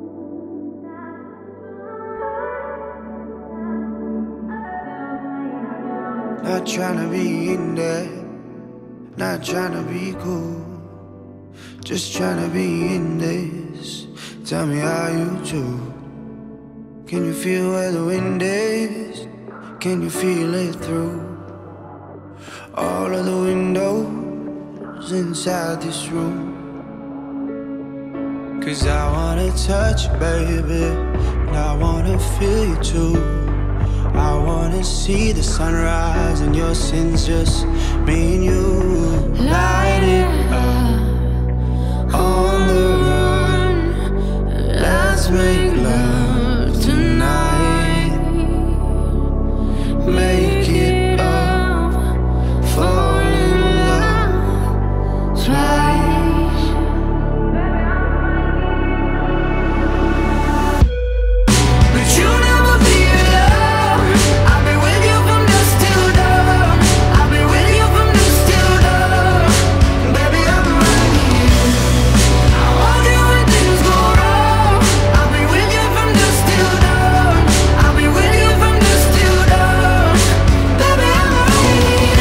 Not tryna be in there, not tryna be cool, just tryna be in this. Tell me how you do. Can you feel where the wind is? Can you feel it through all of the windows inside this room? 'Cause I wanna touch you, baby, and I wanna feel you too. I wanna see the sunrise and your sins, just me and you. Light it up on the run. Let's make love tonight. Make it up, fall in love twice. But you never be alone. I'll be with you from dusk till dawn. I'll be with you from dusk till dawn. Baby, I'm right here. I'll hold you when things go wrong. I'll be with you from dusk till dawn. I'll be with you from dusk till dawn. Baby, I'm right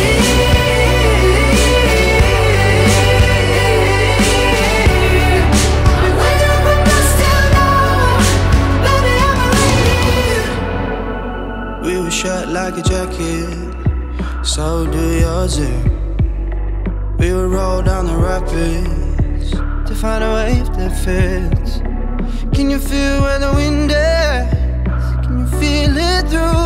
here. I'll be with you from dusk till dawn. Baby, I'm right here. We were shut like a jacket, so do yours. We would roll down the rapids to find a wave that fits. Can you feel where the wind is? Can you feel it through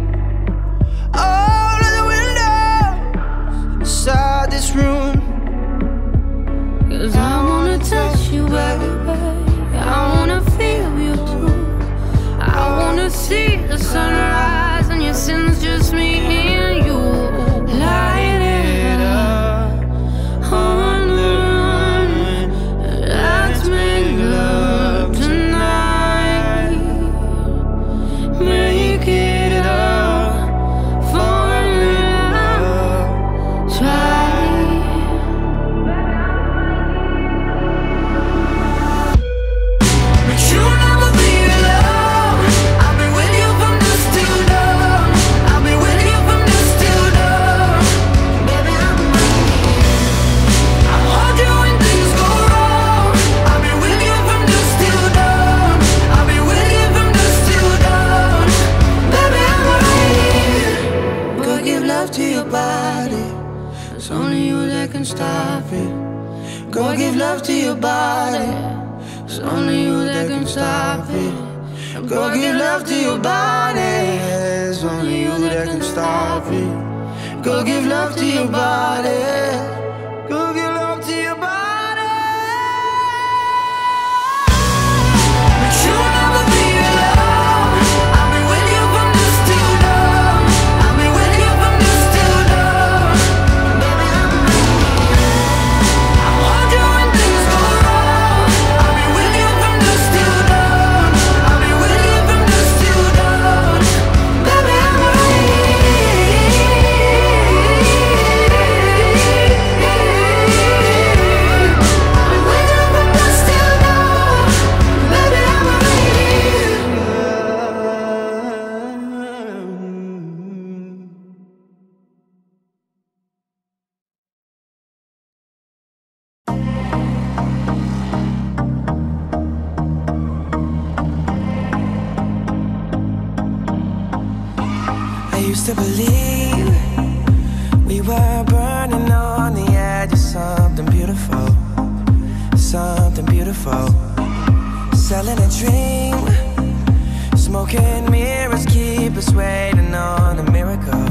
all of the windows inside this room? 'Cause I wanna touch you, baby. I wanna feel you too. I wanna see the sunrise and your sins, just me and you. Light it up on the run. Let's make love tonight. Make it up, fall in love twice. But you never be alone. I'll be with you from dusk till dawn. I'll be with you from dusk till dawn. Baby, I'm right here. I'll hold you when things go wrong. I'll be with you from dusk till dawn. I'll be with you from dusk till dawn. Baby, I'm right here. Go give love to your body, it's only you that can stop it. Go give love to your body, it's only you that can stop it. Go give love to your body, it's only you that can stop it. Go give love to your body, go give love to your body. But you'll never be alone. I'll be with you from dusk till dawn. I'll be with you from dusk till dawn. Baby, I'm right here. I'll hold you when things go wrong. I'll be with you from dusk till dawn. I'll be with you from dusk till dawn. Baby, I'm right I used to believe we were burning on the edge of something beautiful, something beautiful. Selling a dream, smoking mirrors keep us waiting on a miracle.